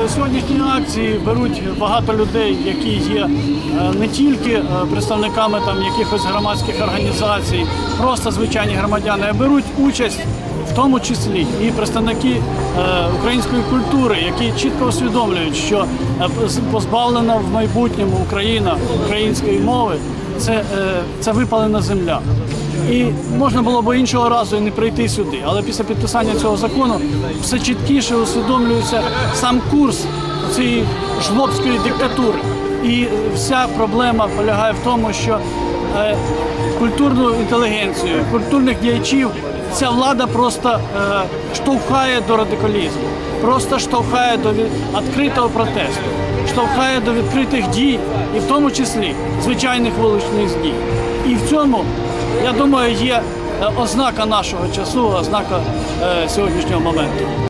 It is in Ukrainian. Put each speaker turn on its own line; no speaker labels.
сьогоднішньої акції беруть багато людей, які є не тільки представниками якихось громадських організацій, просто звичайні громадяни, а беруть участь в тому числі і представники української культури, які чітко усвідомлюють, що позбавлена в майбутньому Україна української мови – це випалена земля. І можна було б іншого разу і не прийти сюди, але після підписання цього закону все чіткіше усвідомлюється сам курс цієї жлобської диктатури. І вся проблема полягає в тому, що культурну інтелігенцію, культурних діячів ця влада просто штовхає до радикалізму, просто штовхає до відкритого протесту, штовхає до відкритих дій, і в тому числі звичайних вуличних дій. І в цьому, я думаю, є ознака нашого часу, ознака сьогоднішнього моменту.